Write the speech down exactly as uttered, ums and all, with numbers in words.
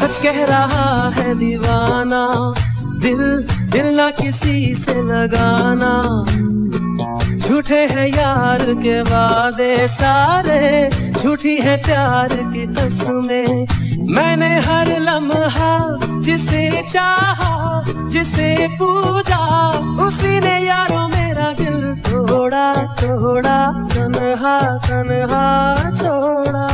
सच कह रहा है दीवाना, दिल दिल ना किसी से लगाना। झूठे हैं यार के वादे सारे, झूठी है प्यार की कसमें। मैंने हर लम्हा जिसे चाहा, जिसे पूजा, उसी ने यारों मेरा दिल तोड़ा तोड़ा, तन्हा तन्हा छोड़ा।